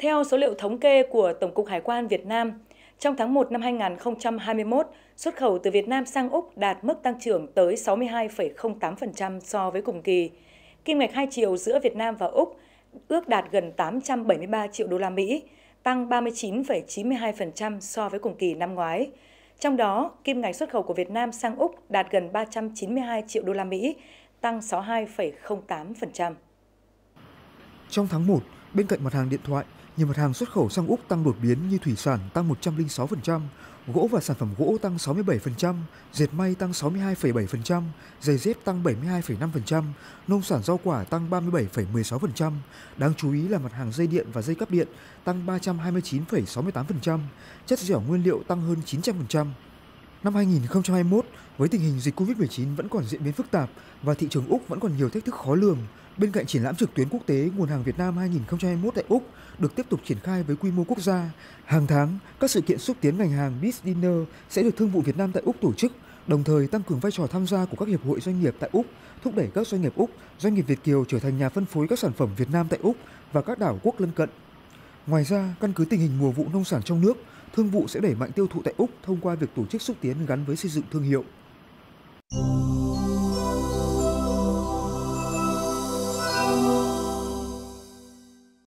Theo số liệu thống kê của Tổng cục Hải quan Việt Nam, trong tháng 1 năm 2021, xuất khẩu từ Việt Nam sang Úc đạt mức tăng trưởng tới 62,08% so với cùng kỳ. Kim ngạch hai chiều giữa Việt Nam và Úc ước đạt gần 873 triệu đô la Mỹ, tăng 39,92% so với cùng kỳ năm ngoái. Trong đó, kim ngạch xuất khẩu của Việt Nam sang Úc đạt gần 392 triệu đô la Mỹ, tăng 62,08%. Trong tháng 1, bên cạnh mặt hàng điện thoại, nhiều mặt hàng xuất khẩu sang Úc tăng đột biến như thủy sản tăng 106%, gỗ và sản phẩm gỗ tăng 67%, dệt may tăng 62,7%, giày dép tăng 72,5%, nông sản rau quả tăng 37,16%. Đáng chú ý là mặt hàng dây điện và dây cáp điện tăng 329,68%, chất dẻo nguyên liệu tăng hơn 900%. Năm 2021, với tình hình dịch Covid-19 vẫn còn diễn biến phức tạp và thị trường Úc vẫn còn nhiều thách thức khó lường, bên cạnh triển lãm trực tuyến quốc tế Nguồn hàng Việt Nam 2021 tại Úc được tiếp tục triển khai với quy mô quốc gia, hàng tháng các sự kiện xúc tiến ngành hàng Biz Dinner sẽ được Thương vụ Việt Nam tại Úc tổ chức, đồng thời tăng cường vai trò tham gia của các hiệp hội doanh nghiệp tại Úc, thúc đẩy các doanh nghiệp Úc, doanh nghiệp Việt kiều trở thành nhà phân phối các sản phẩm Việt Nam tại Úc và các đảo quốc lân cận. Ngoài ra, căn cứ tình hình mùa vụ nông sản trong nước, Thương vụ sẽ đẩy mạnh tiêu thụ tại Úc thông qua việc tổ chức xúc tiến gắn với xây dựng thương hiệu.